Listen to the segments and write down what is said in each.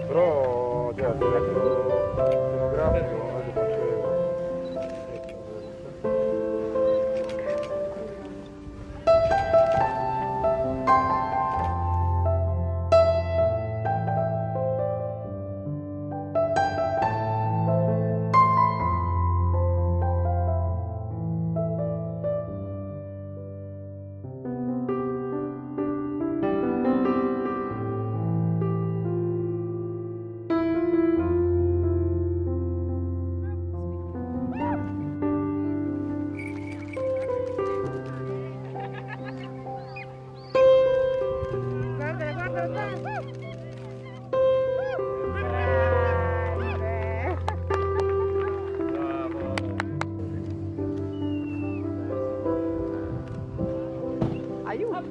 Però cioè, a livello scenografico non è che faccio. Guarda, guarda, guarda. Aiuto!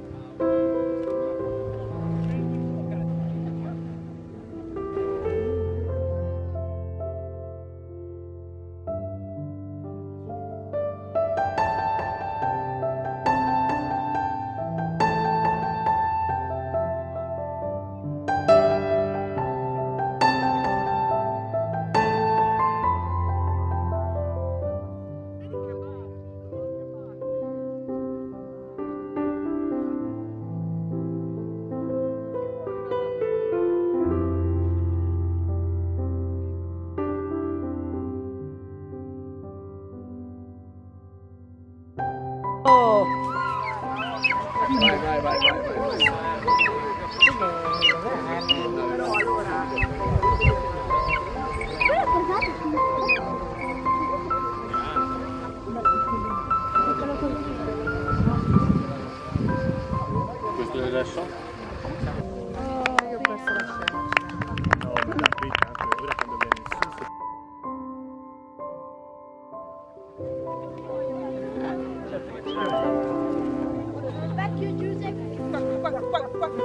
Questo è adesso? Oh, io ho perso la scena. No, non da qui, anche ora quando viene il senso. Vecchio Giuseppe. Guarda, guarda, guarda.